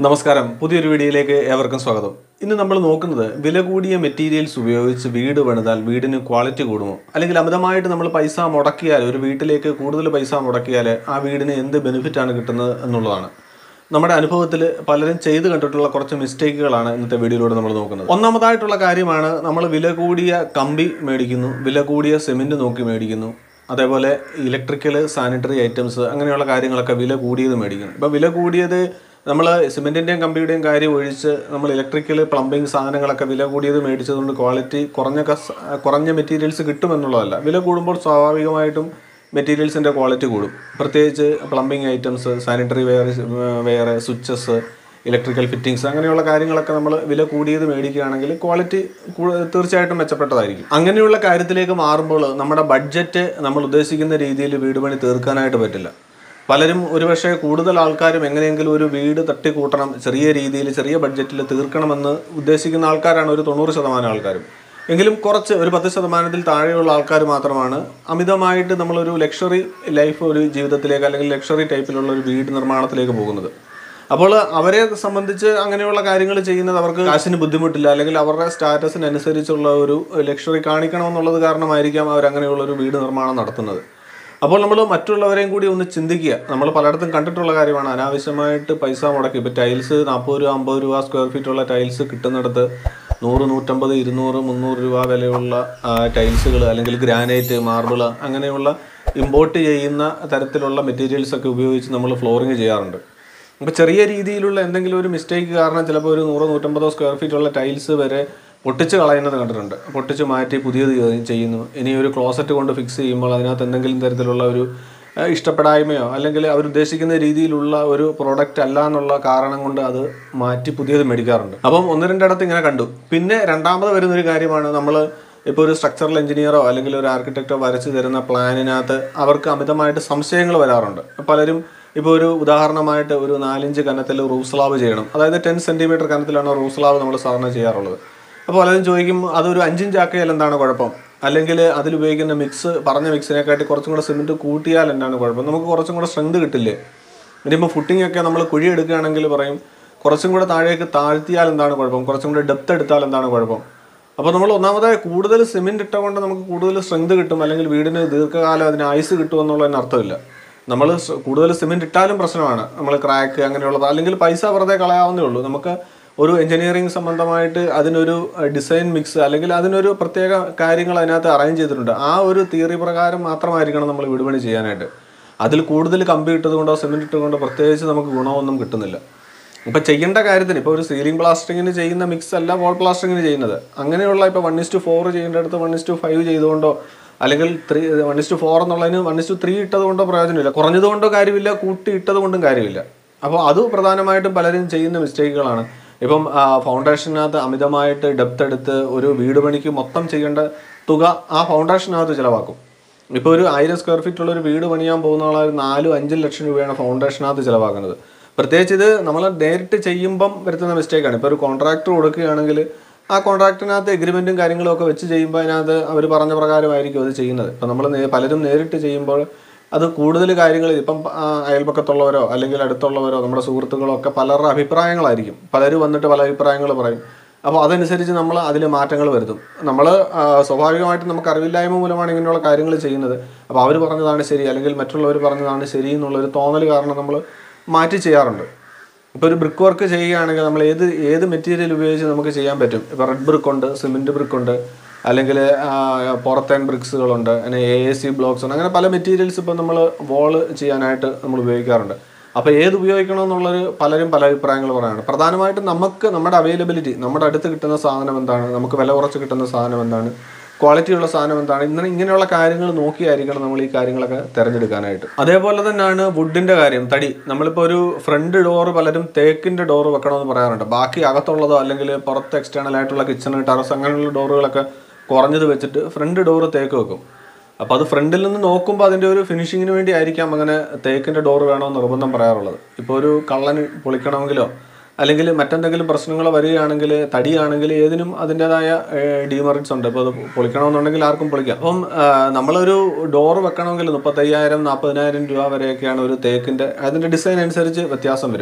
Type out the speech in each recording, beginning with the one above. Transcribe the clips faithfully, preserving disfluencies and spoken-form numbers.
നമസ്കാരം, പുതിയൊരു വീഡിയോയിലേക്ക് ഏവർക്കും സ്വാഗതം. ഇന്ന് നമ്മൾ നോക്കുന്നത് വില കൂടിയ മെറ്റീരിയൽസ് ഉപയോഗിച്ച് വീട് പണിതാൽ വീടിന് ക്വാളിറ്റി കൂടുമോ, അല്ലെങ്കിൽ അമിതമായിട്ട് നമ്മൾ പൈസ മുടക്കിയാൽ, ഒരു വീട്ടിലേക്ക് കൂടുതൽ പൈസ മുടക്കിയാൽ ആ വീടിന് എന്ത് ബെനിഫിറ്റാണ് കിട്ടുന്നത് എന്നുള്ളതാണ്. നമ്മുടെ അനുഭവത്തിൽ പലരും ചെയ്ത് കണ്ടിട്ടുള്ള കുറച്ച് മിസ്റ്റേക്കുകളാണ് ഇന്നത്തെ വീഡിയോയിലൂടെ നമ്മൾ നോക്കുന്നത്. ഒന്നാമതായിട്ടുള്ള കാര്യമാണ്, നമ്മൾ വില കൂടിയ കമ്പി മേടിക്കുന്നു, വില കൂടിയ സിമെൻറ്റ് നോക്കി മേടിക്കുന്നു, അതേപോലെ ഇലക്ട്രിക്കൽ സാനിറ്ററി ഐറ്റംസ് അങ്ങനെയുള്ള കാര്യങ്ങളൊക്കെ വില കൂടിയത് മേടിക്കുന്നു. ഇപ്പോൾ വില കൂടിയത് നമ്മൾ സിമെൻറ്റിൻ്റെയും കമ്പിയുടെയും കാര്യം ഒഴിച്ച് നമ്മൾ ഇലക്ട്രിക്കൽ പ്ലംബിംഗ് സാധനങ്ങളൊക്കെ വില കൂടിയത് മേടിച്ചതുകൊണ്ട് ക്വാളിറ്റി കുറഞ്ഞ കുറഞ്ഞ മെറ്റീരിയൽസ് കിട്ടുമെന്നുള്ളതല്ല. വില കൂടുമ്പോൾ സ്വാഭാവികമായിട്ടും മെറ്റീരിയൽസിൻ്റെ ക്വാളിറ്റി കൂടും. പ്രത്യേകിച്ച് plumbing items, sanitary ware ware switches, electrical fittings അങ്ങനെയുള്ള കാര്യങ്ങളൊക്കെ നമ്മൾ വില കൂടിയത് മേടിക്കുകയാണെങ്കിൽ ക്വാളിറ്റി തീർച്ചയായിട്ടും മെച്ചപ്പെട്ടതായിരിക്കും. അങ്ങനെയുള്ള കാര്യത്തിലേക്ക് മാറുമ്പോൾ നമ്മുടെ ബഡ്ജറ്റ് നമ്മൾ ഉദ്ദേശിക്കുന്ന രീതിയിൽ വീട് പണി തീർക്കാനായിട്ട് പറ്റില്ല. പലരും ഒരുപക്ഷെ കൂടുതൽ ആൾക്കാരും എങ്ങനെയെങ്കിലും ഒരു വീട് തട്ടിക്കൂട്ടണം, ചെറിയ രീതിയിൽ ചെറിയ ബഡ്ജറ്റിൽ തീർക്കണമെന്ന് ഉദ്ദേശിക്കുന്ന ആൾക്കാരാണ് ഒരു തൊണ്ണൂറ് ശതമാനം ആൾക്കാരും. എങ്കിലും കുറച്ച് ഒരു പത്ത് ശതമാനത്തിൽ താഴെയുള്ള ആൾക്കാർ മാത്രമാണ് അമിതമായിട്ട് നമ്മളൊരു ലക്ഷറി ലൈഫ്, ഒരു ജീവിതത്തിലേക്ക് അല്ലെങ്കിൽ ലക്ഷറി ടൈപ്പിലുള്ള ഒരു വീട് നിർമ്മാണത്തിലേക്ക് പോകുന്നത്. അപ്പോൾ അവരെ സംബന്ധിച്ച് അങ്ങനെയുള്ള കാര്യങ്ങൾ ചെയ്യുന്നത് അവർക്ക് കാശിന് ബുദ്ധിമുട്ടില്ല, അല്ലെങ്കിൽ അവരുടെ സ്റ്റാറ്റസിനനുസരിച്ചുള്ള ഒരു ലക്ഷറി കാണിക്കണമെന്നുള്ളത് കാരണമായിരിക്കാം അവരങ്ങനെയുള്ള ഒരു വീട് നിർമ്മാണം നടത്തുന്നത്. അപ്പോൾ നമ്മൾ മറ്റുള്ളവരെയും കൂടി ഒന്ന് ചിന്തിക്കുക. നമ്മൾ പലയിടത്തും കണ്ടിട്ടുള്ള കാര്യമാണ്, അനാവശ്യമായിട്ട് പൈസ മുടക്കി. ഇപ്പോൾ ടൈൽസ് നാൽപ്പത് രൂപ അമ്പത് രൂപ സ്ക്വയർ ഫീറ്റുള്ള ടൈൽസ് കിട്ടുന്നിടത്ത് നൂറ് നൂറ്റമ്പത് ഇരുന്നൂറ് മുന്നൂറ് രൂപ വിലയുള്ള ടൈൽസുകൾ, അല്ലെങ്കിൽ ഗ്രാനൈറ്റ്, മാർബിൾ അങ്ങനെയുള്ള ഇമ്പോർട്ട് ചെയ്യുന്ന തരത്തിലുള്ള മെറ്റീരിയൽസൊക്കെ ഉപയോഗിച്ച് നമ്മൾ ഫ്ലോറിങ് ചെയ്യാറുണ്ട്. അപ്പോൾ ചെറിയ രീതിയിലുള്ള എന്തെങ്കിലും ഒരു മിസ്റ്റേക്ക് കാരണം ചിലപ്പോൾ ഒരു നൂറോ നൂറ്റമ്പതോ സ്ക്വയർ ഫീറ്റുള്ള ടൈൽസ് വരെ പൊട്ടിച്ച് കളയുന്നത് കണ്ടിട്ടുണ്ട്. പൊട്ടിച്ച് മാറ്റി പുതിയത് ചെയ്യുന്നു. ഇനി ഒരു ക്ലോസറ്റ് കൊണ്ട് ഫിക്സ് ചെയ്യുമ്പോൾ അതിനകത്ത് എന്തെങ്കിലും തരത്തിലുള്ള ഒരു ഇഷ്ടപ്പെടായ്മയോ അല്ലെങ്കിൽ അവരുദ്ദേശിക്കുന്ന രീതിയിലുള്ള ഒരു പ്രോഡക്റ്റ് അല്ല എന്നുള്ള കാരണം കൊണ്ട് അത് മാറ്റി പുതിയത് മേടിക്കാറുണ്ട്. അപ്പം ഒന്ന് രണ്ടിടത്ത് ഇങ്ങനെ കണ്ടു. പിന്നെ രണ്ടാമത് വരുന്നൊരു കാര്യമാണ്, നമ്മൾ ഇപ്പോൾ ഒരു സ്ട്രക്ചറൽ എഞ്ചിനീയറോ അല്ലെങ്കിൽ ഒരു ആർക്കിടെക്റ്റോ വരച്ച് തരുന്ന പ്ലാനിനകത്ത് അവർക്ക് അമിതമായിട്ട് സംശയങ്ങൾ വരാറുണ്ട്. പലരും ഇപ്പോൾ ഒരു ഉദാഹരണമായിട്ട് ഒരു നാലിഞ്ച് കനത്തിൽ റൂഫ് സ്ലാബ് ചെയ്യണം, അതായത് ടെൻ സെൻറ്റിമീറ്റർ കനത്തിലാണ് റൂഫ് സ്ലാബ് നമ്മൾ സാധാരണ ചെയ്യാറുള്ളത്. അപ്പോൾ പലരും ചോദിക്കും, അതൊരു അഞ്ചിഞ്ച് ആക്കിയാൽ എന്താണ് കുഴപ്പം, അല്ലെങ്കിൽ അതിലുപയോഗിക്കുന്ന മിക്സ് പറഞ്ഞ മിക്സിനെക്കാട്ടി കുറച്ചും കൂടെ സിമെൻറ്റ് കൂട്ടിയാൽ എന്താണ് കുഴപ്പം, നമുക്ക് കുറച്ചും കൂടെ സ്ട്രെങ്ത് കിട്ടില്ലേ. ഇനിയിപ്പോൾ ഫുട്ടിംഗ് ഒക്കെ നമ്മൾ കുഴി എടുക്കുകയാണെങ്കിൽ പറയും കുറച്ചും കൂടെ താഴേക്ക് താഴ്ത്തിയാൽ എന്താണ് കുഴപ്പം, കുറച്ചും കൂടെ ഡെപ്ത് എടുത്താൽ എന്താണ് കുഴപ്പം. അപ്പോൾ നമ്മൾ ഒന്നാമതായി കൂടുതൽ സിമെൻറ്റ് ഇട്ടുകൊണ്ട് നമുക്ക് കൂടുതൽ സ്ട്രെങ്ത് കിട്ടും, അല്ലെങ്കിൽ വീടിന് ദീർഘകാലം അതിന് ആയുസ് കിട്ടുമെന്നുള്ളതിന് അർത്ഥമില്ല. നമ്മൾ കൂടുതൽ സിമെൻറ്റ് ഇട്ടാലും പ്രശ്നമാണ്, നമ്മൾ ക്രാക്ക് അങ്ങനെയുള്ളത്, അല്ലെങ്കിൽ പൈസ വെറുതെ കളയാവുന്നേ ഉള്ളൂ. നമുക്ക് ഒരു എഞ്ചിനീയറിംഗ് സംബന്ധമായിട്ട് അതിനൊരു ഡിസൈൻ മിക്സ് അല്ലെങ്കിൽ അതിനൊരു പ്രത്യേക കാര്യങ്ങൾ അതിനകത്ത് അറേഞ്ച് ചെയ്തിട്ടുണ്ട്. ആ ഒരു തിയറി പ്രകാരം മാത്രമായിരിക്കണം നമ്മൾ വീട് പണി ചെയ്യാനായിട്ട്. അതിൽ കൂടുതൽ കമ്പി ഇട്ടതുകൊണ്ടോ സിമെൻറ്റ് ഇട്ടുകൊണ്ടോ പ്രത്യേകിച്ച് നമുക്ക് ഗുണമൊന്നും കിട്ടുന്നില്ല. ഇപ്പോൾ ചെയ്യേണ്ട കാര്യത്തിന്, ഇപ്പോൾ ഒരു സീലിംഗ് പ്ലാസ്റ്ററിങ്ങിന് ചെയ്യുന്ന മിക്സ് അല്ല വാൾ പ്ലാസ്റ്ററിങ്ങിന് ചെയ്യുന്നത്. അങ്ങനെയുള്ള ഇപ്പോൾ വൺ ഇസ് ടു ഫോർ ചെയ്യേണ്ടടുത്ത് വൺ ഇസ് ടു ഫൈവ് ചെയ്തുകൊണ്ടോ, അല്ലെങ്കിൽ three one is to four എന്നുള്ളതിന് വൺ ഇസ് ടു ത്രീ ഇട്ടത് കൊണ്ടോ പ്രയോജനമില്ല, കുറഞ്ഞതുകൊണ്ടോ കാര്യമില്ല, കൂട്ടി ഇട്ടത് കൊണ്ടും കാര്യമില്ല. അപ്പോൾ അത് പ്രധാനമായിട്ടും പലരും ചെയ്യുന്ന മിസ്റ്റേക്കുകളാണ്. ഇപ്പം ഫൗണ്ടേഷനകത്ത് അമിതമായിട്ട് ഡെപ്ത് എടുത്ത് ഒരു വീട് പണിക്ക് മൊത്തം ചെയ്യേണ്ട തുക ആ ഫൗണ്ടേഷനകത്ത് ചിലവാക്കും. ഇപ്പോൾ ഒരു ആയിരം സ്ക്വയർ ഫീറ്റുള്ള ഒരു വീട് പണിയാൻ പോകുന്ന ആൾ നാലും അഞ്ചും ലക്ഷം രൂപയാണ് ഫൗണ്ടേഷനകത്ത് ചിലവാക്കുന്നത്. പ്രത്യേകിച്ച് ഇത് നമ്മൾ നേരിട്ട് ചെയ്യുമ്പം വരുത്തുന്ന മിസ്റ്റേക്കാണ്. ഇപ്പോൾ ഒരു കോൺട്രാക്ടർ കൊടുക്കുകയാണെങ്കിൽ ആ കോൺട്രാക്റ്റിനകത്ത് എഗ്രിമെൻറ്റും കാര്യങ്ങളും ഒക്കെ വെച്ച് ചെയ്യുമ്പോൾ അതിനകത്ത് അവർ പറഞ്ഞ പ്രകാരമായിരിക്കും അത് ചെയ്യുന്നത്. ഇപ്പം നമ്മൾ പലരും നേരിട്ട് ചെയ്യുമ്പോൾ അത് കൂടുതൽ കാര്യങ്ങൾ, ഇപ്പം അയൽപക്കത്തുള്ളവരോ അല്ലെങ്കിൽ അടുത്തുള്ളവരോ നമ്മുടെ സുഹൃത്തുക്കളോ ഒക്കെ പലരുടെ അഭിപ്രായങ്ങളായിരിക്കും. പലരും വന്നിട്ട് പല അഭിപ്രായങ്ങൾ പറയും. അപ്പോൾ അതനുസരിച്ച് നമ്മൾ അതിൽ മാറ്റങ്ങൾ വരുത്തും. നമ്മൾ സ്വാഭാവികമായിട്ടും നമുക്ക് അറിവില്ലായ്മ മൂലമാണ് ഇങ്ങനെയുള്ള കാര്യങ്ങൾ ചെയ്യുന്നത്. അപ്പോൾ അവർ പറഞ്ഞതാണ് ശരി, അല്ലെങ്കിൽ മറ്റുള്ളവർ പറഞ്ഞതാണ് ശരി എന്നുള്ളൊരു തോന്നൽ കാരണം നമ്മൾ മാറ്റി ചെയ്യാറുണ്ട്. ഇപ്പോൾ ഒരു ബ്രിക്ക് വർക്ക് ചെയ്യുകയാണെങ്കിൽ നമ്മൾ ഏത് ഏത് മെറ്റീരിയൽ ഉപയോഗിച്ച് നമുക്ക് ചെയ്യാൻ പറ്റും. ഇപ്പോൾ റെഡ് ബ്രിക്ക് ഉണ്ട്, സിമെൻറ്റ് ബ്രിക്ക് ഉണ്ട്, അല്ലെങ്കിൽ പുറത്തേൻ ബ്രിക്സുകളുണ്ട്, അങ്ങനെ എ എ സി ബ്ലോക്സ് ഉണ്ട്, അങ്ങനെ പല മെറ്റീരിയൽസ് ഇപ്പോൾ നമ്മൾ വോള് ചെയ്യാനായിട്ട് നമ്മൾ ഉപയോഗിക്കാറുണ്ട്. അപ്പോൾ ഏത് ഉപയോഗിക്കണമെന്നുള്ളൊരു പലരും പല അഭിപ്രായങ്ങൾ പറയാറുണ്ട്. പ്രധാനമായിട്ടും നമുക്ക് നമ്മുടെ അവൈലബിലിറ്റി, നമ്മുടെ അടുത്ത് കിട്ടുന്ന സാധനം എന്താണ്, നമുക്ക് വില കുറച്ച് കിട്ടുന്ന സാധനം എന്താണ്, ക്വാളിറ്റിയുള്ള സാധനം എന്താണ്, ഇങ്ങനെ ഇങ്ങനെയുള്ള കാര്യങ്ങൾ നോക്കിയായിരിക്കണം നമ്മൾ ഈ കാര്യങ്ങളൊക്കെ തിരഞ്ഞെടുക്കാനായിട്ട്. അതേപോലെ തന്നെയാണ് വുഡിൻ്റെ കാര്യം, തടി. നമ്മളിപ്പോൾ ഒരു ഫ്രണ്ട് ഡോറ് പലരും തേക്കിൻ്റെ ഡോറ് വെക്കണമെന്ന് പറയാറുണ്ട്. ബാക്കി അകത്തുള്ളതോ അല്ലെങ്കിൽ പുറത്ത് എക്സ്റ്റേണൽ ആയിട്ടുള്ള കിച്ചൺ, ടെറസ് അങ്ങനെയുള്ള ഡോറുകളൊക്കെ കുറഞ്ഞത് വെച്ചിട്ട് ഫ്രണ്ട് ഡോറ് തേക്ക് വെക്കും. അപ്പോൾ അത് ഫ്രണ്ടിൽ നിന്ന് നോക്കുമ്പോൾ അതിൻ്റെ ഒരു ഫിനിഷിങ്ങിന് വേണ്ടി ആയിരിക്കാം അങ്ങനെ തേക്കിൻ്റെ ഡോറ് വേണമെന്ന് നിർബന്ധം പറയാറുള്ളത്. ഇപ്പോൾ ഒരു കള്ളന് പൊളിക്കണമെങ്കിലോ അല്ലെങ്കിൽ മറ്റെന്തെങ്കിലും പ്രശ്നങ്ങൾ വരികയാണെങ്കിൽ, തടിയാണെങ്കിൽ ഏതിനും അതിൻ്റെതായ ഡിമെറിറ്റ്സ് ഉണ്ട്. ഇപ്പോൾ അത് പൊളിക്കണമെന്നുണ്ടെങ്കിൽ ആർക്കും പൊളിക്കാം. അപ്പം നമ്മളൊരു ഡോറ് വെക്കണമെങ്കിൽ മുപ്പത്തയ്യായിരം നാൽപ്പതിനായിരം രൂപ വരെയൊക്കെയാണ് ഒരു തേക്കിൻ്റെ, അതിൻ്റെ ഡിസൈൻ അനുസരിച്ച് വ്യത്യാസം വരും.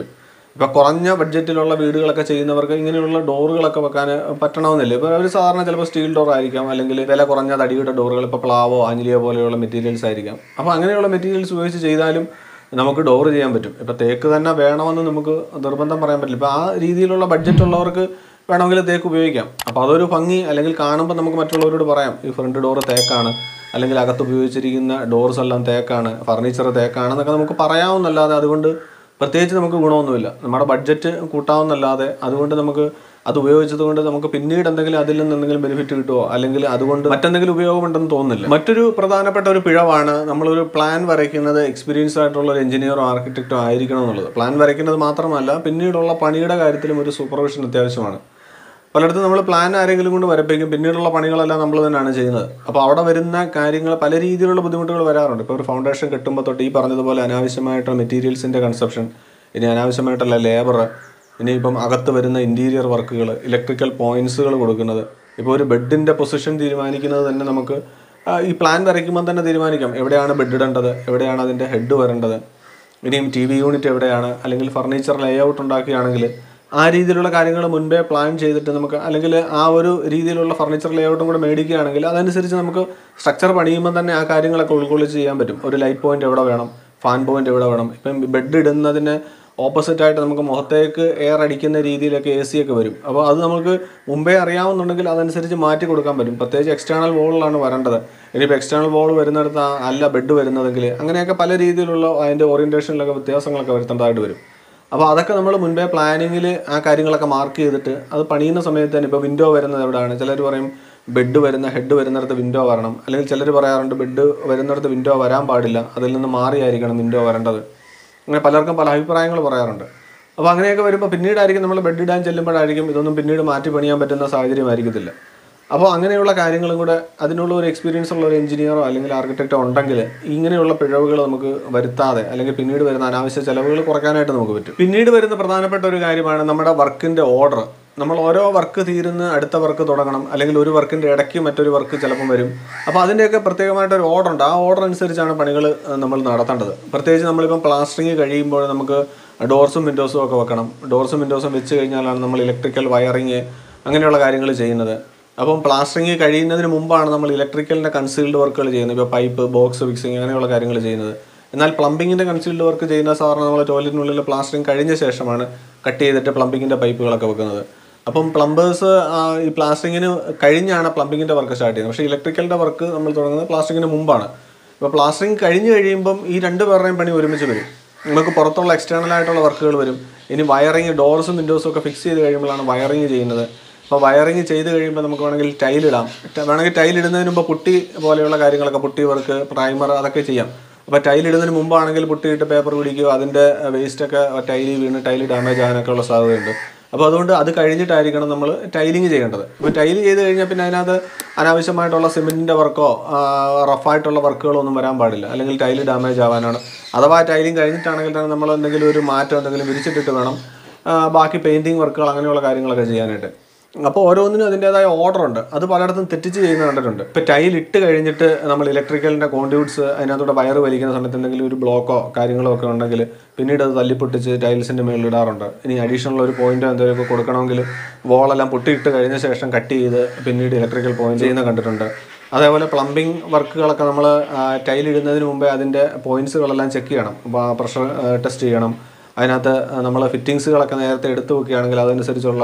ഇപ്പോൾ കുറഞ്ഞ ബഡ്ജറ്റിലുള്ള വീടുകളൊക്കെ ചെയ്യുന്നവർക്ക് ഇങ്ങനെയുള്ള ഡോറുകളൊക്കെ വെക്കാൻ പറ്റണമെന്നില്ല. ഇപ്പോൾ അവർ സാധാരണ ചിലപ്പോൾ സ്റ്റീൽ ഡോർ ആയിരിക്കാം, അല്ലെങ്കിൽ വില കുറഞ്ഞ തടിയുടെ ഡോറുകൾ, ഇപ്പോൾ പ്ലാവോ ആഞ്ഞിലിയോ പോലെയുള്ള മെറ്റീരിയൽസ് ആയിരിക്കാം. അപ്പോൾ അങ്ങനെയുള്ള മെറ്റീരിയൽസ് ഉപയോഗിച്ച് ചെയ്താലും നമുക്ക് ഡോർ ചെയ്യാൻ പറ്റും. ഇപ്പോൾ തേക്ക് തന്നെ വേണമെന്ന് നമുക്ക് നിർബന്ധം പറയാൻ പറ്റില്ല. ഇപ്പോൾ ആ രീതിയിലുള്ള ബഡ്ജറ്റ് ഉള്ളവർക്ക് വേണമെങ്കിൽ തേക്ക് ഉപയോഗിക്കാം. അപ്പോൾ അതൊരു ഭംഗി, അല്ലെങ്കിൽ കാണുമ്പോൾ നമുക്ക് മറ്റുള്ളവരോട് പറയാം ഈ ഫ്രണ്ട് ഡോറ് തേക്കാണ്, അല്ലെങ്കിൽ അകത്ത് ഉപയോഗിച്ചിരിക്കുന്ന ഡോർസ് എല്ലാം തേക്കാണ്, ഫർണിച്ചർ തേക്കാണെന്നൊക്കെ നമുക്ക് പറയാവുന്നല്ലാതെ അതുകൊണ്ട് പ്രത്യേകിച്ച് നമുക്ക് ഗുണമൊന്നുമില്ല. നമ്മുടെ ബഡ്ജറ്റ് കൂട്ടാവുന്നല്ലാതെ അതുകൊണ്ട് നമുക്ക് അത് ഉപയോഗിച്ചത് കൊണ്ട് നമുക്ക് പിന്നീട് എന്തെങ്കിലും അതിൽ നിന്ന് എന്തെങ്കിലും ബെനിഫിറ്റ് കിട്ടുമോ, അല്ലെങ്കിൽ അതുകൊണ്ട് മറ്റെന്തെങ്കിലും ഉപയോഗമുണ്ടെന്ന് തോന്നുന്നില്ല. മറ്റൊരു പ്രധാനപ്പെട്ട ഒരു പിഴവാണ് നമ്മളൊരു പ്ലാൻ വരയ്ക്കുന്നത് എക്സ്പീരിയൻസ് ആയിട്ടുള്ള ഒരു എഞ്ചിനീയറോ ആർക്കിടെക്റ്റോ ആയിരിക്കണം എന്നുള്ളത്. പ്ലാൻ വരയ്ക്കുന്നത് മാത്രമല്ല, പിന്നീടുള്ള പണിയുടെ കാര്യത്തിലും ഒരു സൂപ്പർവിഷൻ അത്യാവശ്യമാണ്. പലയിടത്തും നമ്മൾ പ്ലാൻ ആരെങ്കിലും കൊണ്ട് വരപ്പിക്കും, പിന്നീടുള്ള പണികളെല്ലാം നമ്മൾ തന്നെയാണ് ചെയ്യുന്നത്. അപ്പോൾ അവിടെ വരുന്ന കാര്യങ്ങൾ പല രീതിയിലുള്ള ബുദ്ധിമുട്ടുകൾ വരാറുണ്ട്. ഇപ്പോൾ ഒരു ഫൗണ്ടേഷൻ കെട്ടുമ്പോൾ തൊട്ട് ഈ പറഞ്ഞതുപോലെ അനാവശ്യമായിട്ടുള്ള മെറ്റീരിയൽസിൻ്റെ കൺസെപ്ഷൻ, ഇനി അനാവശ്യമായിട്ടുള്ള ലേബർ, ഇനിയിപ്പം അകത്ത് വരുന്ന ഇൻറ്റീരിയർ വർക്കുകൾ, ഇലക്ട്രിക്കൽ പോയിൻറ്റ്സുകൾ കൊടുക്കുന്നത്. ഇപ്പോൾ ഒരു ബെഡിൻ്റെ പൊസിഷൻ തീരുമാനിക്കുന്നത് തന്നെ നമുക്ക് ഈ പ്ലാൻ വരയ്ക്കുമ്പോൾ തന്നെ തീരുമാനിക്കാം. എവിടെയാണ് ബെഡ് ഇടേണ്ടത്, എവിടെയാണ് അതിൻ്റെ ഹെഡ് വരേണ്ടത്, ഇനിയും ടി വി യൂണിറ്റ് എവിടെയാണ്, അല്ലെങ്കിൽ ഫർണിച്ചർ ലേ ഔട്ട് ഉണ്ടാക്കുകയാണെങ്കിൽ ആ രീതിയിലുള്ള കാര്യങ്ങൾ മുൻപേ പ്ലാൻ ചെയ്തിട്ട് നമുക്ക്, അല്ലെങ്കിൽ ആ ഒരു രീതിയിലുള്ള ഫർണിച്ചർ ലേ ഔട്ടും കൂടെ മേടിക്കുകയാണെങ്കിൽ അതനുസരിച്ച് നമുക്ക് സ്ട്രക്ചർ പണിയുമ്പോൾ തന്നെ ആ കാര്യങ്ങളൊക്കെ ഉൾക്കൊള്ളിച്ച് ചെയ്യാൻ പറ്റും. ഒരു ലൈറ്റ് പോയിന്റ് എവിടെ വേണം, ഫാൻ പോയിന്റ് എവിടെ വേണം. ഇപ്പം ബെഡ് ഇടുന്നതിന് ഓപ്പോസിറ്റായിട്ട് നമുക്ക് മുഖത്തേക്ക് എയർ അടിക്കുന്ന രീതിയിലൊക്കെ എ സി ഒക്കെ വരും. അപ്പോൾ അത് നമുക്ക് മുമ്പേ അറിയാവുന്നുണ്ടെങ്കിൽ അതനുസരിച്ച് മാറ്റി കൊടുക്കാൻ പറ്റും. പ്രത്യേകിച്ച് എക്സ്റ്റേണൽ വോളിലാണ് വരേണ്ടത്. ഇനിയിപ്പോൾ എക്സ്റ്റേണൽ വോൾ വരുന്നിടത്ത് അല്ല ബെഡ് വരുന്നതെങ്കിൽ അങ്ങനെയൊക്കെ പല രീതിയിലുള്ള അതിൻ്റെ ഓറിയൻറ്റേഷനിലൊക്കെ വ്യത്യാസങ്ങളൊക്കെ വരുത്തേണ്ടതായിട്ട് വരും. അപ്പോൾ അതൊക്കെ നമ്മൾ മുൻപേ പ്ലാനിങ്ങിൽ ആ കാര്യങ്ങളൊക്കെ മാർക്ക് ചെയ്തിട്ട് അത് പണിയുന്ന സമയത്ത് തന്നെ, ഇപ്പോൾ വിൻഡോ വരുന്നത് എവിടെയാണ്, ചിലർ പറയും ബെഡ് വരുന്ന ഹെഡ് വരുന്നിടത്ത് വിൻഡോ വരണം, അല്ലെങ്കിൽ ചിലർ പറയാറുണ്ട് ബെഡ് വരുന്നിടത്ത് വിൻഡോ വരാൻ പാടില്ല, അതിൽ നിന്ന് മാറിയായിരിക്കണം വിൻഡോ വരേണ്ടത്. അങ്ങനെ പലർക്കും പല അഭിപ്രായങ്ങൾ പറയാറുണ്ട്. അപ്പോൾ അങ്ങനെയൊക്കെ വരുമ്പോൾ പിന്നീടായിരിക്കും നമ്മൾ ബെഡ് ഇടാൻ ചെല്ലുമ്പോഴായിരിക്കും ഇതൊന്നും പിന്നീട് മാറ്റി പണിയാൻ പറ്റുന്ന സാഹചര്യമായിരിക്കത്തില്ല. അപ്പോൾ അങ്ങനെയുള്ള കാര്യങ്ങളും കൂടെ അതിനുള്ള ഒരു എക്സ്പീരിയൻസ് ഉള്ള ഒരു എഞ്ചിനീയറോ അല്ലെങ്കിൽ ആർക്കിടെക്റ്റോ ഉണ്ടെങ്കിൽ ഇങ്ങനെയുള്ള പിഴവുകൾ നമുക്ക് വരുത്താതെ, അല്ലെങ്കിൽ പിന്നീട് വരുന്ന അനാവശ്യ ചിലവുകൾ കുറയ്ക്കാനായിട്ട് നമുക്ക് പറ്റും. പിന്നീട് വരുന്ന പ്രധാനപ്പെട്ട ഒരു കാര്യമാണ് നമ്മുടെ വർക്കിൻ്റെ ഓർഡർ. നമ്മൾ ഓരോ വർക്ക് തീരുന്ന അടുത്ത വർക്ക് തുടങ്ങണം, അല്ലെങ്കിൽ ഒരു വർക്കിൻ്റെ ഇടയ്ക്ക് മറ്റൊരു വർക്ക് ചിലപ്പം വരും. അപ്പോൾ അതിൻ്റെയൊക്കെ പ്രത്യേകമായിട്ടൊരു ഓർഡർ ഉണ്ട്. ആ ഓർഡർ അനുസരിച്ചാണ് പണികൾ നമ്മൾ നടത്തേണ്ടത്. പ്രത്യേകിച്ച് നമ്മളിപ്പം പ്ലാസ്റ്ററിങ് കഴിയുമ്പോൾ നമുക്ക് ഡോർസും വിൻഡോസും ഒക്കെ വെക്കണം. ഡോർസും വിൻഡോസും വെച്ച് കഴിഞ്ഞാലാണ് നമ്മൾ ഇലക്ട്രിക്കൽ വയറിങ് അങ്ങനെയുള്ള കാര്യങ്ങൾ ചെയ്യുന്നത്. അപ്പം പ്ലാസ്റ്ററിങ് കഴിയുന്നതിന് മുമ്പാണ് നമ്മൾ ഇലക്ട്രിക്കലിൻ്റെ കൺസീൽഡ് വർക്കുകൾ ചെയ്യുന്നത്. ഇപ്പോൾ പൈപ്പ്, ബോക്സ് ഫിക്സിങ് അങ്ങനെയുള്ള കാര്യങ്ങൾ ചെയ്യുന്നത്. എന്നാൽ പ്ലംബിങ്ങിൻ്റെ കൺസീൽഡ് വർക്ക് ചെയ്യുന്ന സാധാരണ നമ്മൾ ടോയ്ലറ്റിനുള്ളിൽ പ്ലാസ്റ്ററിങ് കഴിഞ്ഞ ശേഷമാണ് കട്ട് ചെയ്തിട്ട് പ്ലംബിങ്ങിൻ്റെ പൈപ്പുകളൊക്കെ വെക്കുന്നത്. അപ്പം പ്ലംബേഴ്സ് ഈ പ്ലാസ്റ്ററിങ്ങിന് കഴിഞ്ഞാണ് പ്ലംബിങ്ങിൻ്റെ വർക്ക് സ്റ്റാർട്ട് ചെയ്യുന്നത്. പക്ഷേ ഇലക്ട്രിക്കലിൻ്റെ വർക്ക് നമ്മൾ തുടങ്ങുന്നത് പ്ലാസ്റ്ററിങ്ങിന് മുമ്പാണ്. ഇപ്പോൾ പ്ലാസ്റ്ററിങ് കഴിഞ്ഞ് കഴിയുമ്പം ഈ രണ്ട് പേരുടെയും പണി ഒരുമിച്ച് വരും. നമുക്ക് പുറത്തുള്ള എക്സ്റ്റേണൽ ആയിട്ടുള്ള വർക്കുകൾ വരും. ഇനി വയറിങ്, ഡോർസും വിൻഡോസും ഒക്കെ ഫിക്സ് ചെയ്ത് കഴിയുമ്പോഴാണ് വയറിങ് ചെയ്യുന്നത്. അപ്പോൾ വയറിങ് ചെയ്ത് കഴിയുമ്പോൾ നമുക്ക് വേണമെങ്കിൽ ടൈലിടാം. വേണമെങ്കിൽ ടൈലിടുന്നതിന് മുമ്പ് പുട്ടി പോലെയുള്ള കാര്യങ്ങളൊക്കെ, പുട്ടി വർക്ക്, പ്രൈമർ അതൊക്കെ ചെയ്യാം. അപ്പോൾ ടൈലിടുന്നതിന് മുമ്പാണെങ്കിൽ പുട്ടിയിട്ട് പേപ്പർ പിടിക്കുകയോ അതിൻ്റെ വേസ്റ്റൊക്കെ ടൈലിൽ വീണ് ടൈല് ഡാമേജ് ആകാനൊക്കെ ഉള്ള സാധ്യതയുണ്ട്. അപ്പോൾ അതുകൊണ്ട് അത് കഴിഞ്ഞിട്ടായിരിക്കണം നമ്മൾ ടൈലിങ് ചെയ്യേണ്ടത്. അപ്പോൾ ടൈല് ചെയ്ത് കഴിഞ്ഞാൽ പിന്നെ അതിനകത്ത് അനാവശ്യമായിട്ടുള്ള സിമെൻറ്റിൻ്റെ വർക്കോ റഫായിട്ടുള്ള വർക്കുകളോ ഒന്നും വരാൻ പാടില്ല, അല്ലെങ്കിൽ ടൈല് ഡാമേജ് ആവാനാണ്. അഥവാ ടൈലിങ് കഴിഞ്ഞിട്ടാണെങ്കിൽ തന്നെ നമ്മൾ എന്തെങ്കിലും ഒരു മാറ്റം എന്തെങ്കിലും വിരിച്ചിട്ടിട്ട് വേണം ബാക്കി പെയിൻറ്റിങ് വർക്കുകൾ അങ്ങനെയുള്ള കാര്യങ്ങളൊക്കെ ചെയ്യാനായിട്ട്. അപ്പോൾ ഓരോന്നിനും അതിൻ്റേതായ ഓർഡർ ഉണ്ട്. അത് പലയിടത്തും തെറ്റിച്ച് ചെയ്യുന്ന കണ്ടിട്ടുണ്ട്. ഇപ്പോൾ ടൈൽ ഇട്ട് കഴിഞ്ഞിട്ട് നമ്മൾ ഇലക്ട്രിക്കലിൻ്റെ കോൺഡ്യൂട്ട്സ് അതിനകത്തൂടെ വയർ വലിക്കുന്ന സമയത്ത് എന്തെങ്കിലും ഒരു ബ്ലോക്കോ കാര്യങ്ങളോ ഒക്കെ ഉണ്ടെങ്കിൽ പിന്നീട് അത് തല്ലിപ്പൊട്ടിച്ച് ടൈൽസിൻ്റെ മേളിൽ ഇടാറുണ്ട്. ഇനി അഡീഷണൽ ഒരു പോയിൻ്റോ എന്തെങ്കിലുമൊക്കെ കൊടുക്കണമെങ്കിൽ വോളെല്ലാം പൊട്ടിയിട്ട് കഴിഞ്ഞ ശേഷം കട്ട് ചെയ്ത് പിന്നീട് ഇലക്ട്രിക്കൽ പോയിന്റ് ചെയ്യുന്ന കണ്ടിട്ടുണ്ട്. അതേപോലെ പ്ലംബിംഗ് വർക്കുകളൊക്കെ നമ്മൾ ടൈലിടുന്നതിന് മുമ്പേ അതിൻ്റെ പോയിൻറ്റ്സുകളെല്ലാം ചെക്ക് ചെയ്യണം. പ്രഷർ ടെസ്റ്റ് ചെയ്യണം. അതിനകത്ത് നമ്മൾ ഫിറ്റിങ്സുകളൊക്കെ നേരത്തെ എടുത്തു വെക്കുകയാണെങ്കിൽ അതനുസരിച്ചുള്ള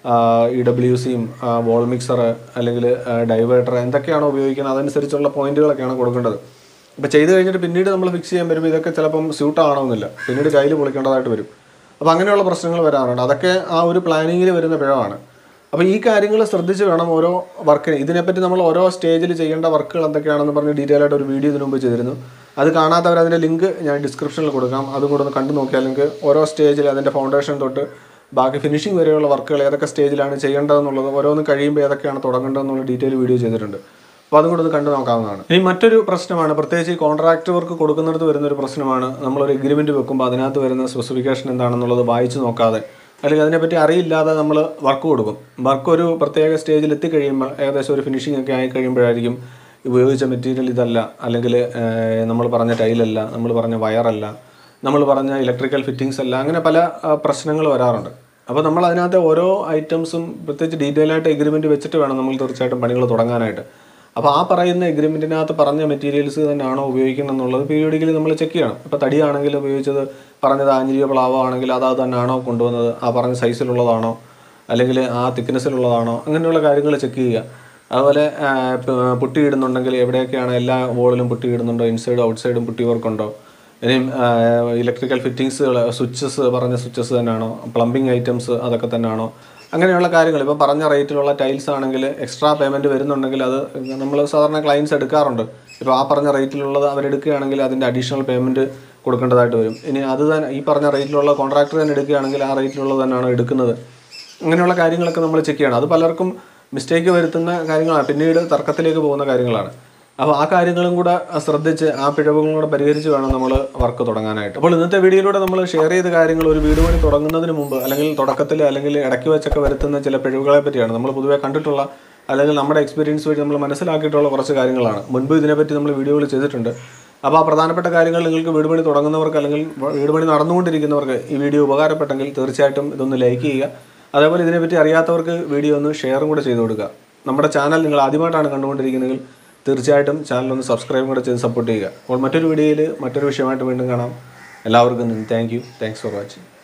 ഇ ഡബ്ല്യു സിയും വോൾ മിക്സർ അല്ലെങ്കിൽ ഡൈവേർട്ടർ എന്തൊക്കെയാണോ ഉപയോഗിക്കുന്നത് അതനുസരിച്ചുള്ള പോയിന്റുകളൊക്കെയാണ് കൊടുക്കേണ്ടത്. അപ്പോൾ ചെയ്ത് കഴിഞ്ഞിട്ട് പിന്നീട് നമ്മൾ ഫിക്സ് ചെയ്യാൻ വരുമ്പോൾ ഇതൊക്കെ ചിലപ്പം സ്യൂട്ട് ആവണമെന്നില്ല, പിന്നീട് കയ്യിൽ പൊളിക്കേണ്ടതായിട്ട് വരും. അപ്പോൾ അങ്ങനെയുള്ള പ്രശ്നങ്ങൾ വരാറുണ്ട്. അതൊക്കെ ആ ഒരു പ്ലാനിങ്ങിൽ വരുന്ന പിഴവാണ്. അപ്പോൾ ഈ കാര്യങ്ങൾ ശ്രദ്ധിച്ച് വേണം ഓരോ വർക്കിന്. ഇതിനെപ്പറ്റി നമ്മൾ ഓരോ സ്റ്റേജിൽ ചെയ്യേണ്ട വർക്കുകൾ എന്തൊക്കെയാണെന്ന് പറഞ്ഞ് ഡീറ്റെയിൽ ആയിട്ട് ഒരു വീഡിയോ ഇതിനു മുമ്പ് ചെയ്തിരുന്നു. അത് കാണാത്തവർ അതിൻ്റെ ലിങ്ക് ഞാൻ ഡിസ്ക്രിപ്ഷനിൽ കൊടുക്കാം. അതും കൂടെ ഒന്ന് കണ്ടു നോക്കിയാൽ നിങ്ങൾക്ക് ഓരോ സ്റ്റേജിൽ അതിൻ്റെ ഫൗണ്ടേഷൻ തൊട്ട് ബാക്കി ഫിനിഷിംഗ് വരെയുള്ള വർക്കുകൾ ഏതൊക്കെ സ്റ്റേജിലാണ് ചെയ്യേണ്ടതെന്നുള്ളത്, ഓരോന്ന് കഴിയുമ്പോൾ ഏതൊക്കെയാണ് തുടങ്ങേണ്ടതെന്നുള്ള ഡീറ്റെയിൽ വീഡിയോ ചെയ്തിട്ടുണ്ട്. അപ്പോൾ അതും കൂടെ ഒന്ന് കണ്ടു നോക്കാവുന്നതാണ്. ഇനി മറ്റൊരു പ്രശ്നമാണ്, പ്രത്യേകിച്ച് ഈ കോൺട്രാക്ട് വർക്ക് കൊടുക്കുന്നിടത്ത് വരുന്നൊരു പ്രശ്നമാണ്, നമ്മളൊരു എഗ്രിമെൻറ്റ് വെക്കുമ്പോൾ അതിനകത്ത് വരുന്ന സ്പെസിഫിക്കേഷൻ എന്താണെന്നുള്ളത് വായിച്ച് നോക്കാതെ അല്ലെങ്കിൽ അതിനെപ്പറ്റി അറിയില്ലാതെ നമ്മൾ വർക്ക് കൊടുക്കും. വർക്ക് ഒരു പ്രത്യേക സ്റ്റേജിൽ എത്തിക്കഴിയുമ്പോൾ ഏകദേശം ഒരു ഫിനിഷിംഗ് ഒക്കെ ആയി കഴിയുമ്പോഴായിരിക്കും ഉപയോഗിച്ച മെറ്റീരിയൽ ഇതല്ല, അല്ലെങ്കിൽ നമ്മൾ പറഞ്ഞ ടൈലല്ല, നമ്മൾ പറഞ്ഞ വയറല്ല, നമ്മൾ പറഞ്ഞ ഇലക്ട്രിക്കൽ ഫിറ്റിങ്സ് എല്ലാം അങ്ങനെ പല പ്രശ്നങ്ങൾ വരാറുണ്ട്. അപ്പോൾ നമ്മൾ അതിനകത്ത് ഓരോ ഐറ്റംസും പ്രത്യേകിച്ച് ഡീറ്റെയിൽ ആയിട്ട് എഗ്രിമെൻറ്റ് വെച്ചിട്ട് വേണം നമ്മൾ തീർച്ചയായിട്ടും പണികൾ തുടങ്ങാനായിട്ട്. അപ്പോൾ ആ പറയുന്ന എഗ്രിമെൻറ്റിനകത്ത് പറഞ്ഞ മെറ്റീരിയൽസ് തന്നെയാണോ ഉപയോഗിക്കണം എന്നുള്ളത് പീരിയോഡിക്കലി നമ്മൾ ചെക്ക് ചെയ്യണം. ഇപ്പോൾ തടിയാണെങ്കിൽ ഉപയോഗിച്ചത് പറഞ്ഞത് ആഞ്ഞിലിയോ പ്ലാവോ ആണെങ്കിൽ അത് അത് തന്നെയാണോ കൊണ്ടുവന്നത്, ആ പറഞ്ഞ സൈസിലുള്ളതാണോ അല്ലെങ്കിൽ ആ തിക്നെസ്സിലുള്ളതാണോ, അങ്ങനെയുള്ള കാര്യങ്ങൾ ചെക്ക് ചെയ്യുക. അതുപോലെ പുട്ടി ഇടുന്നുണ്ടെങ്കിൽ എവിടെയൊക്കെയാണ് എല്ലാ വോളിലും പുട്ടി ഇടുന്നുണ്ടോ, ഇൻസൈഡും ഔട്ട് സൈഡും പുട്ടി വർക്കുണ്ടോ, ഇനിയും ഇലക്ട്രിക്കൽ ഫിറ്റിങ്സുകൾ സ്വിച്ചസ് പറഞ്ഞ സ്വിച്ചസ് തന്നെയാണോ, പ്ലംബിങ് ഐറ്റംസ് അതൊക്കെ തന്നെയാണോ, അങ്ങനെയുള്ള കാര്യങ്ങൾ. ഇപ്പോൾ പറഞ്ഞ റേറ്റിലുള്ള ടൈൽസ് ആണെങ്കിൽ എക്സ്ട്രാ പേയ്മെൻറ്റ് വരുന്നുണ്ടെങ്കിൽ അത് നമ്മൾ സാധാരണ ക്ലയൻസ് എടുക്കാറുണ്ട്. ഇപ്പോൾ ആ പറഞ്ഞ റേറ്റിലുള്ളത് അവരെടുക്കുകയാണെങ്കിൽ അതിൻ്റെ അഡീഷണൽ പേയ്മെൻറ്റ് കൊടുക്കേണ്ടതായിട്ട് വരും. ഇനി അത് തന്നെ ഈ പറഞ്ഞ റേറ്റിലുള്ള കോൺട്രാക്ടർ തന്നെ എടുക്കുകയാണെങ്കിൽ ആ റേറ്റിലുള്ളത് തന്നെയാണോ എടുക്കുന്നത്, അങ്ങനെയുള്ള കാര്യങ്ങളൊക്കെ നമ്മൾ ചെക്ക് ചെയ്യണം. അത് പലർക്കും മിസ്റ്റേക്ക് വരുത്തുന്ന കാര്യങ്ങളാണ്, പിന്നീട് തർക്കത്തിലേക്ക് പോകുന്ന കാര്യങ്ങളാണ്. അപ്പോൾ ആ കാര്യങ്ങളും കൂടെ ശ്രദ്ധിച്ച് ആ പിഴവുകളും കൂടെ പരിഹരിച്ച് വേണം നമ്മൾ വർക്ക് തുടങ്ങാനായിട്ട്. അപ്പോൾ ഇന്നത്തെ വീഡിയോയിലൂടെ നമ്മൾ ഷെയർ ചെയ്ത കാര്യങ്ങൾ ഒരു വീട് പണി തുടങ്ങുന്നതിന് മുമ്പ് അല്ലെങ്കിൽ തുടക്കത്തിൽ അല്ലെങ്കിൽ ഇടയ്ക്ക് വെച്ചൊക്കെ വരുത്തുന്ന ചില പിഴവുകളെ പറ്റിയാണ് നമ്മൾ പൊതുവെ കണ്ടിട്ടുള്ള അല്ലെങ്കിൽ നമ്മുടെ എക്സ്പീരിയൻസ് വഴി നമ്മൾ മനസ്സിലാക്കിയിട്ടുള്ള കുറച്ച് കാര്യങ്ങളാണ്. മുൻപ് ഇതിനെപ്പറ്റി നമ്മൾ വീഡിയോകൾ ചെയ്തിട്ടുണ്ട്. അപ്പോൾ ആ പ്രധാനപ്പെട്ട കാര്യങ്ങൾ നിങ്ങൾക്ക് വീട് പണി തുടങ്ങുന്നവർക്ക് അല്ലെങ്കിൽ വീട് പണി നടന്നുകൊണ്ടിരിക്കുന്നവർക്ക് ഈ വീഡിയോ ഉപകാരപ്പെട്ടെങ്കിൽ തീർച്ചയായിട്ടും ഇതൊന്ന് ലൈക്ക് ചെയ്യുക. അതേപോലെ ഇതിനെപ്പറ്റി അറിയാത്തവർക്ക് വീഡിയോ ഒന്ന് ഷെയറും കൂടെ ചെയ്ത് കൊടുക്കുക. നമ്മുടെ ചാനൽ നിങ്ങൾ ആദ്യമായിട്ടാണ് കണ്ടുകൊണ്ടിരിക്കുന്നതെങ്കിൽ തീർച്ചയായിട്ടും ചാനൽ ഒന്ന് സബ്സ്ക്രൈബ് കൂടെ ചെയ്ത് സപ്പോർട്ട് ചെയ്യുക. അപ്പോൾ മറ്റൊരു വീഡിയോയിൽ മറ്റൊരു വിഷയമായിട്ട് വീണ്ടും കാണാം. എല്ലാവർക്കും thank you. Thanks for watching.